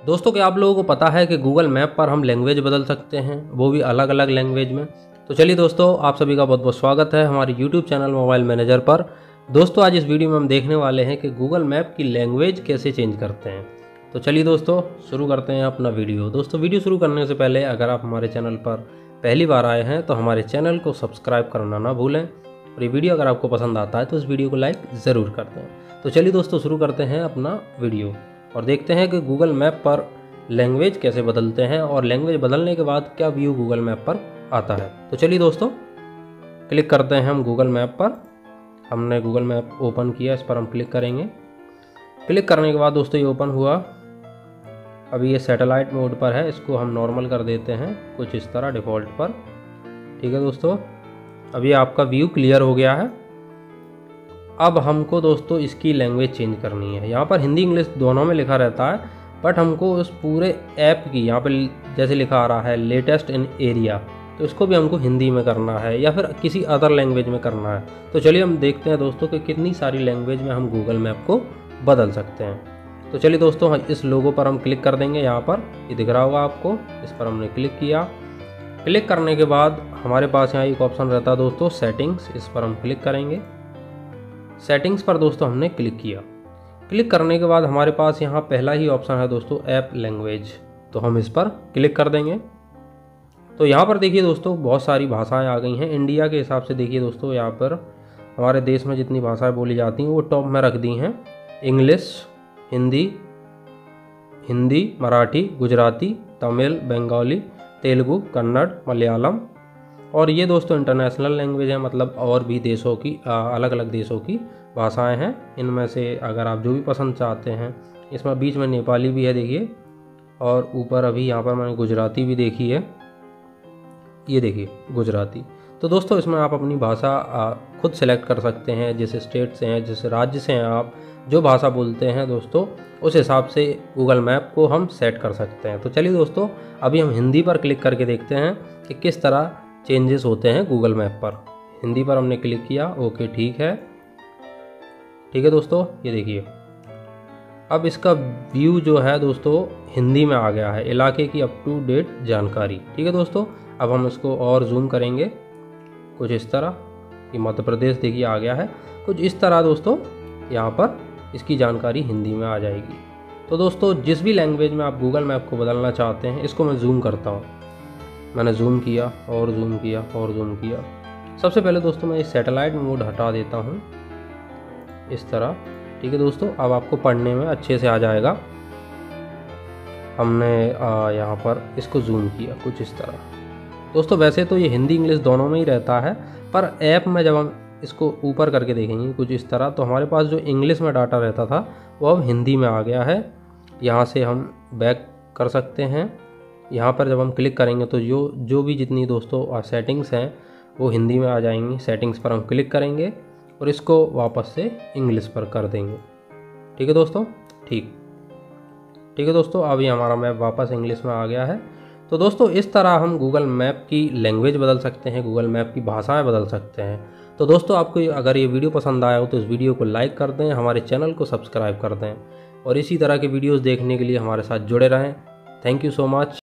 दोस्तों क्या आप लोगों को पता है कि गूगल मैप पर हम लैंग्वेज बदल सकते हैं, वो भी अलग अलग लैंग्वेज में। तो चलिए दोस्तों, आप सभी का बहुत बहुत स्वागत है हमारे यूट्यूब चैनल मोबाइल मैनेजर पर। दोस्तों आज इस वीडियो में हम देखने वाले हैं कि गूगल मैप की लैंग्वेज कैसे चेंज करते हैं। तो चलिए दोस्तों शुरू करते हैं अपना वीडियो। दोस्तों वीडियो शुरू करने से पहले अगर आप हमारे चैनल पर पहली बार आए हैं तो हमारे चैनल को सब्सक्राइब करना ना भूलें, और ये वीडियो अगर आपको पसंद आता है तो इस वीडियो को लाइक ज़रूर कर दें। तो चलिए दोस्तों शुरू करते हैं अपना वीडियो और देखते हैं कि गूगल मैप पर लैंग्वेज कैसे बदलते हैं और लैंग्वेज बदलने के बाद क्या व्यू गूगल मैप पर आता है। तो चलिए दोस्तों क्लिक करते हैं हम गूगल मैप पर। हमने गूगल मैप ओपन किया, इस पर हम क्लिक करेंगे। क्लिक करने के बाद दोस्तों ये ओपन हुआ। अभी ये सैटेलाइट मोड पर है, इसको हम नॉर्मल कर देते हैं कुछ इस तरह डिफ़ॉल्ट पर। ठीक है दोस्तों, अभी आपका व्यू क्लियर हो गया है। अब हमको दोस्तों इसकी लैंग्वेज चेंज करनी है। यहाँ पर हिंदी इंग्लिश दोनों में लिखा रहता है, बट हमको उस पूरे ऐप की यहाँ पर जैसे लिखा आ रहा है लेटेस्ट इन एरिया, तो इसको भी हमको हिंदी में करना है या फिर किसी अदर लैंग्वेज में करना है। तो चलिए हम देखते हैं दोस्तों कि कितनी सारी लैंग्वेज में हम गूगल मैप को बदल सकते हैं। तो चलिए दोस्तों इस लोगो पर हम क्लिक कर देंगे। यहाँ पर ये दिख रहा होगा आपको, इस पर हमने क्लिक किया। क्लिक करने के बाद हमारे पास यहाँ एक ऑप्शन रहता है दोस्तों सेटिंग्स, इस पर हम क्लिक करेंगे। सेटिंग्स पर दोस्तों हमने क्लिक किया। क्लिक करने के बाद हमारे पास यहाँ पहला ही ऑप्शन है दोस्तों ऐप लैंग्वेज, तो हम इस पर क्लिक कर देंगे। तो यहाँ पर देखिए दोस्तों बहुत सारी भाषाएं आ गई हैं। इंडिया के हिसाब से देखिए दोस्तों यहाँ पर हमारे देश में जितनी भाषाएं बोली जाती हैं वो टॉप में रख दी हैं। इंग्लिश, हिंदी, मराठी, गुजराती, तमिल, बंगाली, तेलुगु, कन्नड़, मलयालम, और ये दोस्तों इंटरनेशनल लैंग्वेज है, मतलब और भी देशों की अलग अलग देशों की भाषाएं हैं। इनमें से अगर आप जो भी पसंद चाहते हैं, इसमें बीच में नेपाली भी है देखिए, और ऊपर अभी यहाँ पर मैंने गुजराती भी देखी है, ये देखिए गुजराती। तो दोस्तों इसमें आप अपनी भाषा खुद सेलेक्ट कर सकते हैं, जिस स्टेट से हैं, जिस राज्य से हैं आप, जो भाषा बोलते हैं दोस्तों उस हिसाब से गूगल मैप को हम सेट कर सकते हैं। तो चलिए दोस्तों अभी हम हिंदी पर क्लिक करके देखते हैं कि किस तरह चेंजेस होते हैं गूगल मैप पर। हिंदी पर हमने क्लिक किया, ओके ठीक है दोस्तों, ये देखिए अब इसका व्यू जो है दोस्तों हिंदी में आ गया है, इलाके की अप टू डेट जानकारी। ठीक है दोस्तों, अब हम इसको और जूम करेंगे कुछ इस तरह, कि मध्य प्रदेश देखिए आ गया है। कुछ इस तरह दोस्तों यहाँ पर इसकी जानकारी हिंदी में आ जाएगी। तो दोस्तों जिस भी लैंग्वेज में आप गूगल मैप को बदलना चाहते हैं, इसको मैं जूम करता हूँ। मैंने जूम किया और जूम किया और जूम किया। सबसे पहले दोस्तों मैं इस सैटेलाइट मोड हटा देता हूँ इस तरह। ठीक है दोस्तों, अब आपको पढ़ने में अच्छे से आ जाएगा। हमने यहाँ पर इसको जूम किया कुछ इस तरह। दोस्तों वैसे तो ये हिंदी इंग्लिश दोनों में ही रहता है, पर ऐप में जब हम इसको ऊपर करके देखेंगे कुछ इस तरह, तो हमारे पास जो इंग्लिश में डाटा रहता था वो अब हिंदी में आ गया है। यहाँ से हम बैक कर सकते हैं। यहाँ पर जब हम क्लिक करेंगे तो जो भी जितनी दोस्तों सेटिंग्स हैं वो हिंदी में आ जाएंगी। सेटिंग्स पर हम क्लिक करेंगे और इसको वापस से इंग्लिश पर कर देंगे। ठीक है दोस्तों, ठीक है दोस्तों, अभी हमारा मैप वापस इंग्लिश में आ गया है। तो दोस्तों इस तरह हम गूगल मैप की लैंग्वेज बदल सकते हैं, गूगल मैप की भाषाएं बदल सकते हैं। तो दोस्तों आपको अगर ये वीडियो पसंद आया हो तो इस वीडियो को लाइक कर दें, हमारे चैनल को सब्सक्राइब कर दें, और इसी तरह के वीडियोज़ देखने के लिए हमारे साथ जुड़े रहें। Thank you so much.